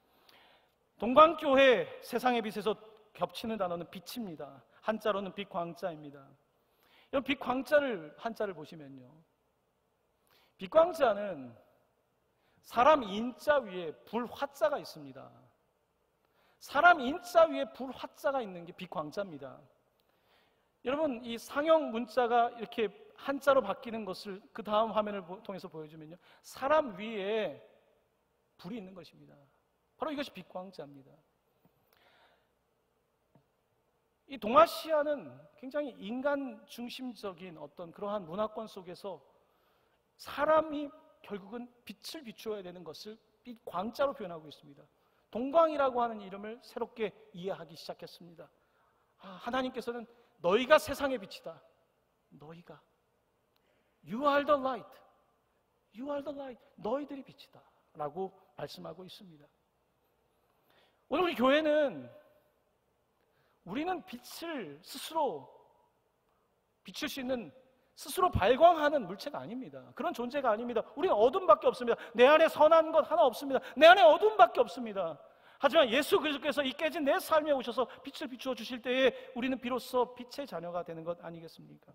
동방교회 세상의 빛에서 겹치는 단어는 빛입니다. 한자로는 빛광자입니다. 여러분, 빛광자를 한자를 보시면요, 빛광자는 사람 인자 위에 불화자가 있습니다. 사람 인자 위에 불화자가 있는 게 빛광자입니다. 여러분, 이 상형 문자가 이렇게 한자로 바뀌는 것을 그 다음 화면을 통해서 보여주면요, 사람 위에 불이 있는 것입니다. 바로 이것이 빛광자입니다. 이 동아시아는 굉장히 인간 중심적인 어떤 그러한 문화권 속에서 사람이 결국은 빛을 비추어야 되는 것을 빛광자로 표현하고 있습니다. 동광이라고 하는 이름을 새롭게 이해하기 시작했습니다. 하나님께서는 너희가 세상의 빛이다. 너희가 You are the light. You are the light. 너희들이 빛이다 라고 말씀하고 있습니다. 오늘 우리 교회는 우리는 빛을 스스로 비출 수 있는, 스스로 발광하는 물체가 아닙니다. 그런 존재가 아닙니다. 우리는 어둠밖에 없습니다. 내 안에 선한 것 하나 없습니다. 내 안에 어둠밖에 없습니다. 하지만 예수 그리스도께서 이 깨진 내 삶에 오셔서 빛을 비추어 주실 때에 우리는 비로소 빛의 자녀가 되는 것 아니겠습니까?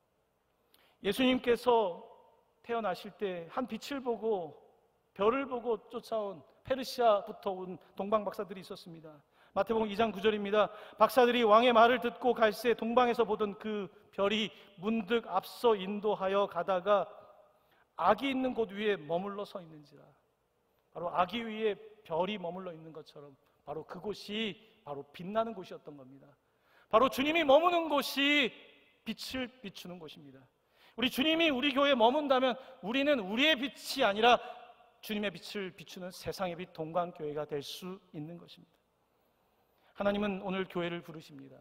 예수님께서 태어나실 때 한 빛을 보고, 별을 보고 쫓아온 페르시아부터 온 동방 박사들이 있었습니다. 마태복음 2장 9절입니다. 박사들이 왕의 말을 듣고 갈새 동방에서 보던 그 별이 문득 앞서 인도하여 가다가 악이 있는 곳 위에 머물러 서 있는지라. 바로 악이 위에 별이 머물러 있는 것처럼 바로 그곳이 바로 빛나는 곳이었던 겁니다. 바로 주님이 머무는 곳이 빛을 비추는 곳입니다. 우리 주님이 우리 교회에 머문다면 우리는 우리의 빛이 아니라 주님의 빛을 비추는 세상의 빛 동방교회가 될 수 있는 것입니다. 하나님은 오늘 교회를 부르십니다.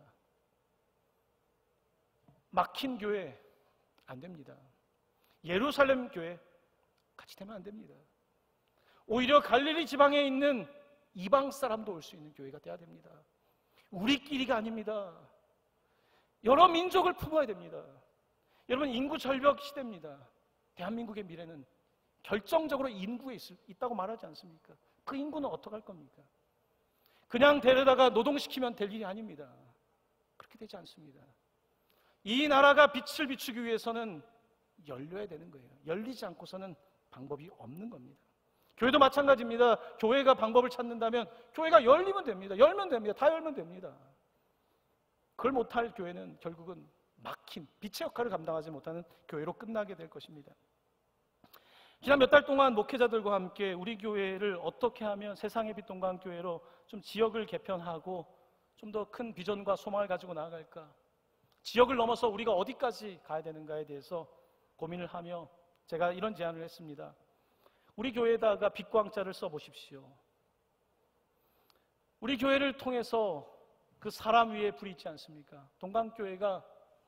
막힌 교회 안 됩니다. 예루살렘 교회 같이 되면 안 됩니다. 오히려 갈릴리 지방에 있는 이방 사람도 올 수 있는 교회가 돼야 됩니다. 우리끼리가 아닙니다. 여러 민족을 품어야 됩니다. 여러분, 인구 절벽 시대입니다. 대한민국의 미래는 결정적으로 인구에 있다고 말하지 않습니까? 그 인구는 어떻게 할 겁니까? 그냥 데려다가 노동시키면 될 일이 아닙니다. 그렇게 되지 않습니다. 이 나라가 빛을 비추기 위해서는 열려야 되는 거예요. 열리지 않고서는 방법이 없는 겁니다. 교회도 마찬가지입니다. 교회가 방법을 찾는다면 교회가 열리면 됩니다. 열면 됩니다. 다 열면 됩니다. 그걸 못할 교회는 결국은 막힌 빛의 역할을 감당하지 못하는 교회로 끝나게 될 것입니다. 지난 몇 달 동안 목회자들과 함께 우리 교회를 어떻게 하면 세상의 빛 동방교회로 좀 지역을 개편하고 좀 더 큰 비전과 소망을 가지고 나아갈까, 지역을 넘어서 우리가 어디까지 가야 되는가에 대해서 고민을 하며 제가 이런 제안을 했습니다. 우리 교회에다가 빛광자를 써보십시오. 우리 교회를 통해서 그 사람 위에 불이 있지 않습니까? 동방교회가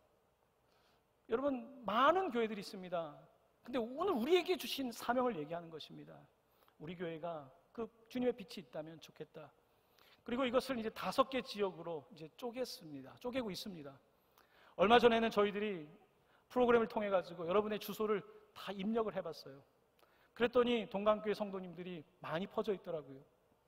여러분 많은 교회들이 있습니다. 근데 오늘 우리에게 주신 사명을 얘기하는 것입니다. 우리 교회가 그 주님의 빛이 있다면 좋겠다. 그리고 이것을 이제 5개 지역으로 이제 쪼갰습니다. 쪼개고 있습니다. 얼마 전에는 저희들이 프로그램을 통해 가지고 여러분의 주소를 다 입력을 해봤어요. 그랬더니 동강교회 성도님들이 많이 퍼져 있더라고요.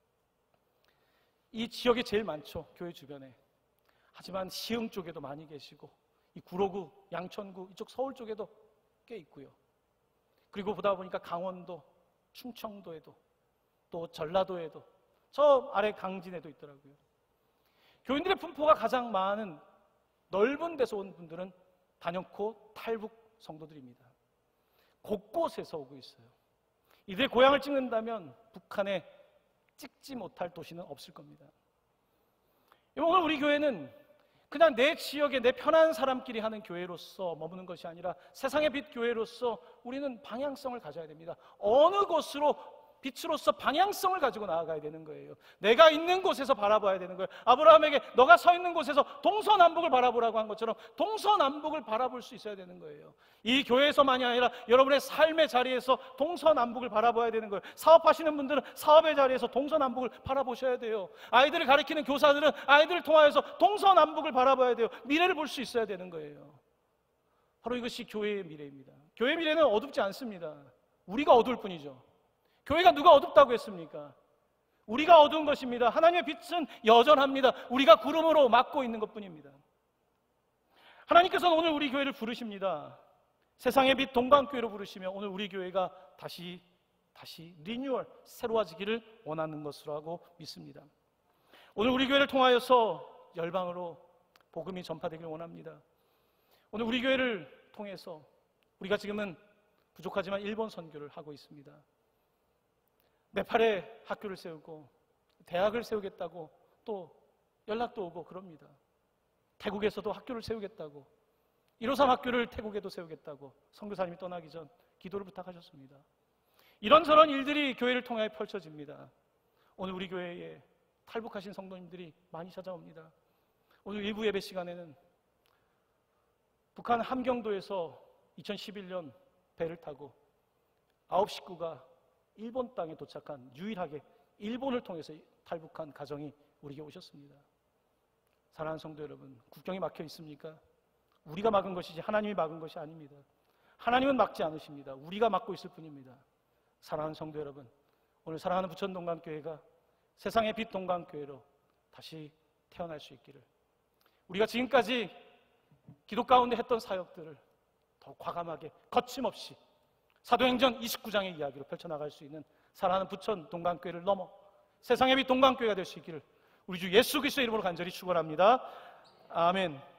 이 지역에 제일 많죠, 교회 주변에. 하지만 시흥 쪽에도 많이 계시고, 이 구로구, 양천구, 이쪽 서울 쪽에도 꽤 있고요. 그리고 보다 보니까 강원도, 충청도에도, 또 전라도에도, 저 아래 강진에도 있더라고요. 교인들의 분포가 가장 많은 넓은 데서 온 분들은 단연코 탈북 성도들입니다. 곳곳에서 오고 있어요. 이들의 고향을 찍는다면 북한에 찍지 못할 도시는 없을 겁니다. 오늘 우리 교회는 그냥 내 지역에 내 편한 사람끼리 하는 교회로서 머무는 것이 아니라 세상의 빛 교회로서 우리는 방향성을 가져야 됩니다. 어느 곳으로 빛으로서 방향성을 가지고 나아가야 되는 거예요. 내가 있는 곳에서 바라봐야 되는 거예요. 아브라함에게 너가 서 있는 곳에서 동서남북을 바라보라고 한 것처럼 동서남북을 바라볼 수 있어야 되는 거예요. 이 교회에서만이 아니라 여러분의 삶의 자리에서 동서남북을 바라봐야 되는 거예요. 사업하시는 분들은 사업의 자리에서 동서남북을 바라보셔야 돼요. 아이들을 가르치는 교사들은 아이들을 통하여서 동서남북을 바라봐야 돼요. 미래를 볼 수 있어야 되는 거예요. 바로 이것이 교회의 미래입니다. 교회의 미래는 어둡지 않습니다. 우리가 어두울 뿐이죠. 교회가 누가 어둡다고 했습니까? 우리가 어두운 것입니다. 하나님의 빛은 여전합니다. 우리가 구름으로 막고 있는 것뿐입니다. 하나님께서는 오늘 우리 교회를 부르십니다. 세상의 빛 동방교회로 부르시며 오늘 우리 교회가 다시 리뉴얼, 새로워지기를 원하는 것으로 하고 믿습니다. 오늘 우리 교회를 통하여서 열방으로 복음이 전파되기를 원합니다. 오늘 우리 교회를 통해서 우리가 지금은 부족하지만 일본 선교를 하고 있습니다. 네팔에 학교를 세우고 대학을 세우겠다고 또 연락도 오고 그럽니다. 태국에서도 학교를 세우겠다고, 153 학교를 태국에도 세우겠다고 선교사님이 떠나기 전 기도를 부탁하셨습니다. 이런저런 일들이 교회를 통해 펼쳐집니다. 오늘 우리 교회에 탈북하신 성도님들이 많이 찾아옵니다. 오늘 일부 예배 시간에는 북한 함경도에서 2011년 배를 타고 9식구가 일본 땅에 도착한, 유일하게 일본을 통해서 탈북한 가정이 우리에게 오셨습니다. 사랑하는 성도 여러분, 국경이 막혀 있습니까? 우리가 막은 것이지 하나님이 막은 것이 아닙니다. 하나님은 막지 않으십니다. 우리가 막고 있을 뿐입니다. 사랑하는 성도 여러분, 오늘 사랑하는 부천 동강교회가 세상의 빛 동강교회로 다시 태어날 수 있기를, 우리가 지금까지 기도 가운데 했던 사역들을 더 과감하게 거침없이 사도행전 29장의 이야기로 펼쳐나갈 수 있는 사랑하는 부천 동강교회를 넘어 세상의 빛 동강교회가 될 수 있기를 우리 주 예수 그리스도의 이름으로 간절히 축원합니다. 아멘.